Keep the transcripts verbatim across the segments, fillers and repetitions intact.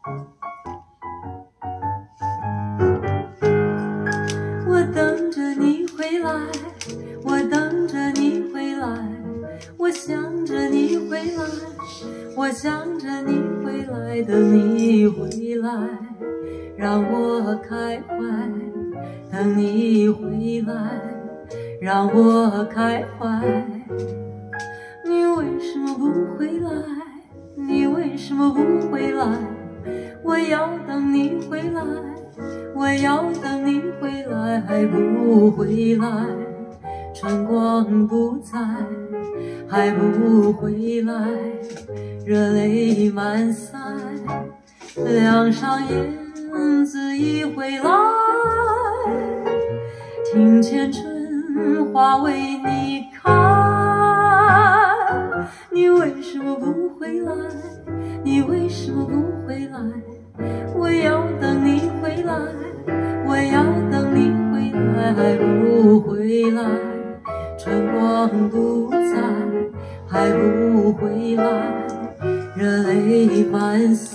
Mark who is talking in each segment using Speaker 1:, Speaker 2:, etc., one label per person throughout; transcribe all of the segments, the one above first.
Speaker 1: 我等着你回来，我等着你回来，我想着你回来，我想着你回来，等你回来，让我开怀。等你回来，让我开怀。你为什么不回来？你为什么不回来？我要等你回来，我要等你回来，还不回来。春光不再，还不回来，热泪满腮。梁上燕子已回来，庭前春花为你开。你为什么不回来？你为什么不回来？我要等你回来，我要等你回来，还不回来。春光不再，还不回来，热泪满腮。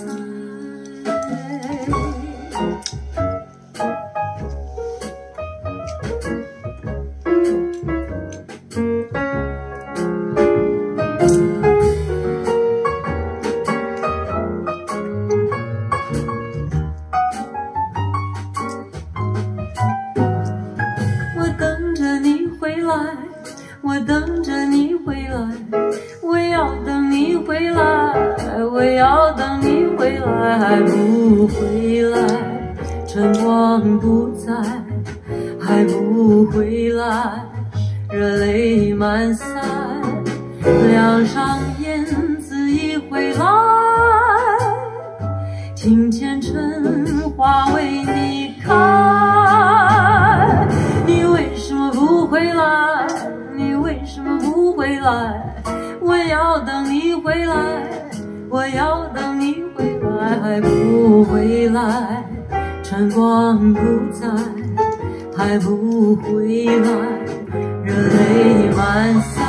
Speaker 1: 我等着你回来，我等着你回来，我要等你回来，我要等你回来，还不回来。春光不再，还不回来，热泪满腮。梁上燕子已回来，庭前春花为你开。你为什么不回来？你为什么不回来？我要等你回来，我要等你回来，还不回来。春光不再，还不回来，热泪满腮。